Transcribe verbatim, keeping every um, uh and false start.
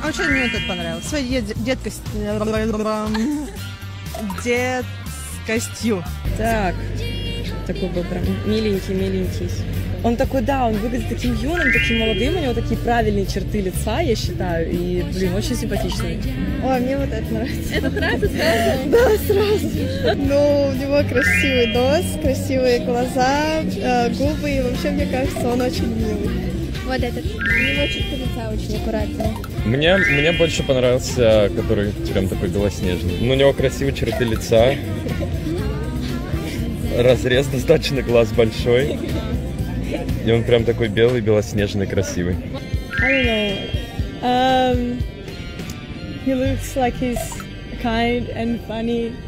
А что мне тут понравилось? Своей дет деткость... деткостью. Так, такой был прям миленький-миленький. Он такой, да, он выглядит таким юным, таким молодым, у него такие правильные черты лица, я считаю, и, блин, очень симпатичный. Ой, мне вот это нравится. Это нравится сразу? Да, сразу. Ну, у него красивый нос, красивые глаза, э, губы, и вообще, мне кажется, он очень милый. Вот этот, у него черты лица очень аккуратные. Мне, мне больше понравился, который прям такой белоснежный. Ну, у него красивые черты лица, разрез достаточно, глаз большой. И он прям такой белый, белоснежный, красивый. I don't know. Um, he looks like he's kind and funny.